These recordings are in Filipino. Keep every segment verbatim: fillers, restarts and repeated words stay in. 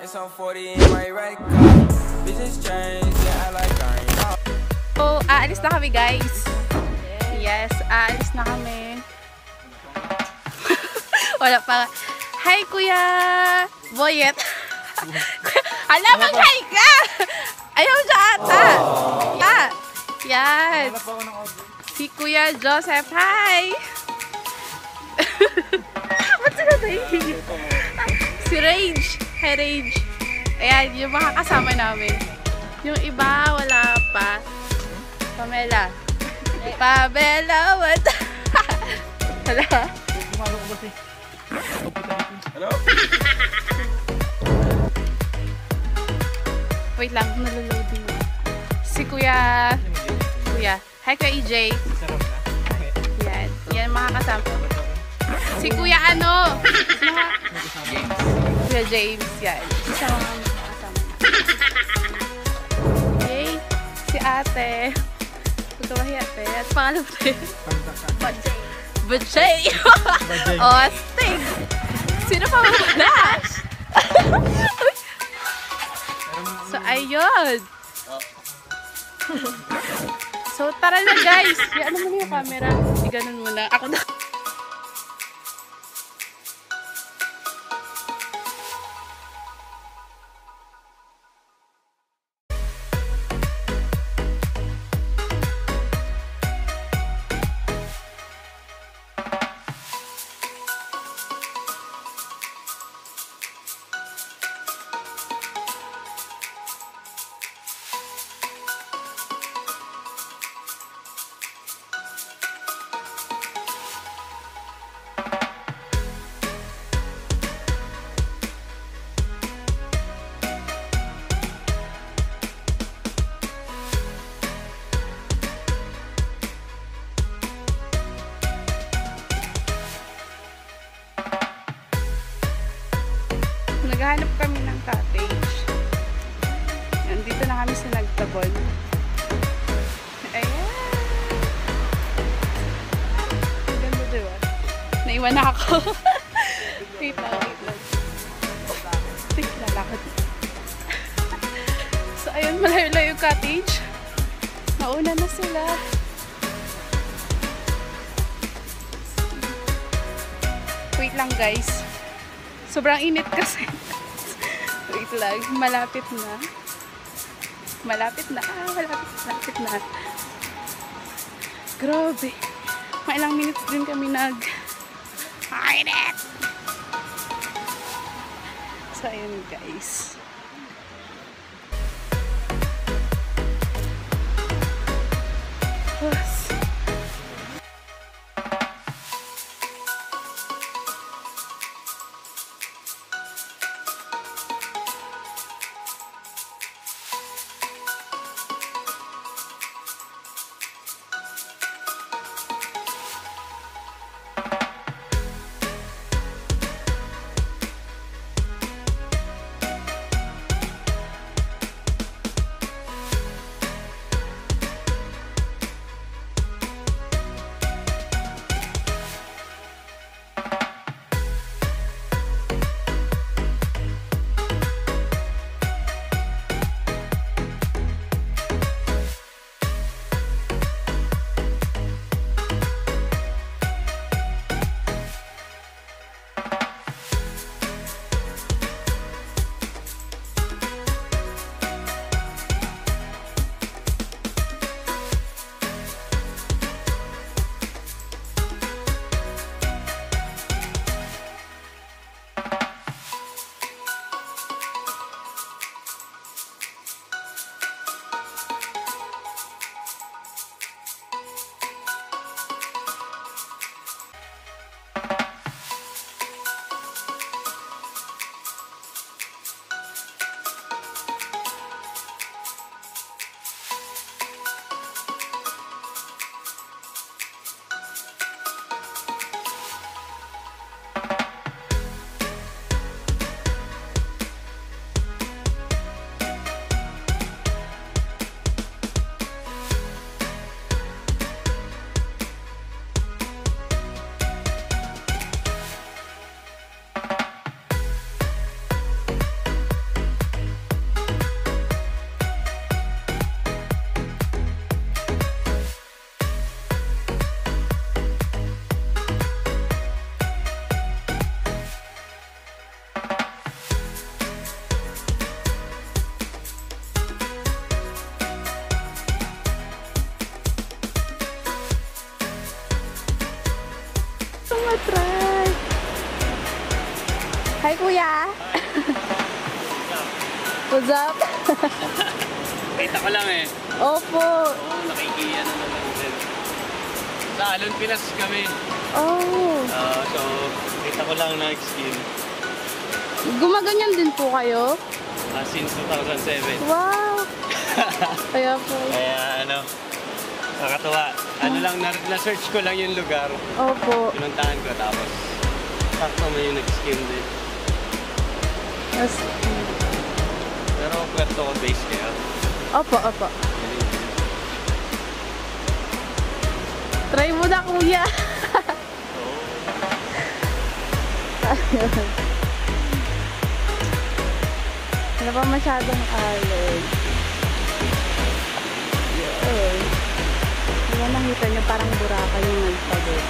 So, aalis na kami guys. Yes, aalis na kami. Wala pa. Hi Kuya Boyet. Hala, mag-hi ka! Ayaw siya ata. Yeah. Yes. Si Kuya Joseph. Hi! Ba't sila tayo? Si Rage. Hi Rage. Ayan, yung mga kasama namin. Yung iba, wala pa. Pamela. Pamela, what? Hala. Hello? Wait lang, naloloading. Si Kuya... Kuya. Hi, Kuya E J. Yan. Yan mga kasama. Si Kuya ano? Mga... Kuya James. Yan. Isa mga kasama. Okay. Si ate. Pagkawahi ate. At pangalan mo tayo? Bajay. Bajay. Oh, sting. Sino pa wala? So, ayun. So, tara na guys. Ano mo na yung camera? I-ganon mo na. Ako na. Naghahanap kami ng cottage. Nandito na kami sa Nagtabon. Ayan. Ganda diba? Naiwan na ako. Wait lang, wait lang. Wait lang ako. So ayun, malayo-layo yung cottage. Nauna na sila. Wait lang guys. Sobrang init kasi. Wait lang. Malapit na. Malapit na. Ah, malapit, malapit na. Grabe. Mga ilang minutes din kami nag... Init! So, ayun guys. Yes. Hi! Hi, kuya! What's up? Kita ko lang eh. Opo! Oo, nakikiyan na lang din. Sa Alon, Pinas kami. Oh! Uh, so, kita ko lang nag-skim. Gumaganyan din po kayo? Uh, since two thousand seven. Wow! Kaya po. Kaya ano, nakakatuwa. Ano lang, na-search ko lang yung lugar. Opo. Pinuntahan ko tapos sakto may yung nag-skim din. Yes. Pero Puerto ko base kaya. Opo, opo. Try mo na, kuya. Oo. Wala pa masyadong alon. Yun. Diba nakita niyo parang burakan yung nagpagod.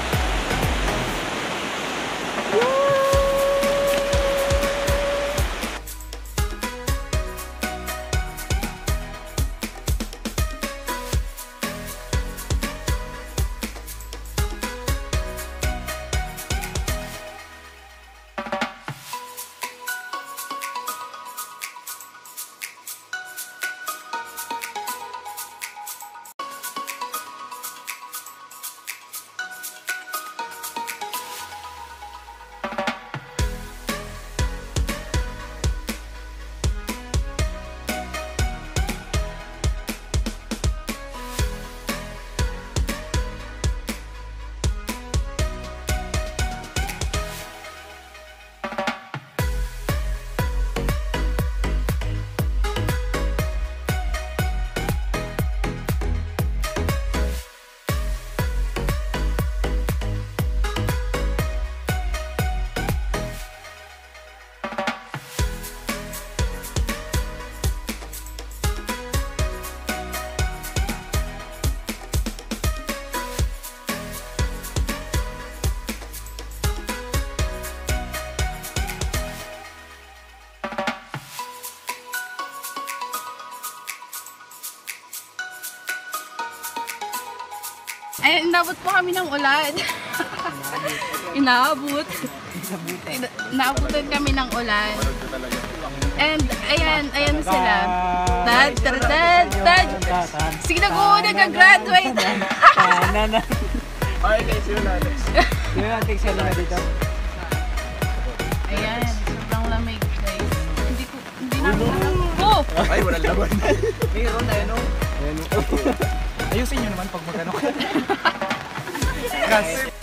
Ay, inabot po kami ng ulan. Inaabot. Inaabutan kami ng ulan. And, ayan, ayan sila. Dad, dad, dad, dad. Sige na ko, nag-graduate. Ay, guys, yun na. Sino ang take sila na dito? Ayan, sobrang lamig, guys. Hindi ko, hindi na ako. Oh! Ay, walang laban. Mayroon na yun, oh. Ayusin nyo naman pag magano. Kasi